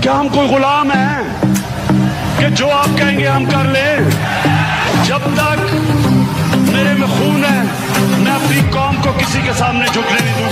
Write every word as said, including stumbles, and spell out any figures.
क्या हम कोई गुलाम हैं कि जो आप कहेंगे हम कर ले? जब तक मेरे में खून है मैं अपनी कौम को किसी के सामने झुकने नहीं दूंगा।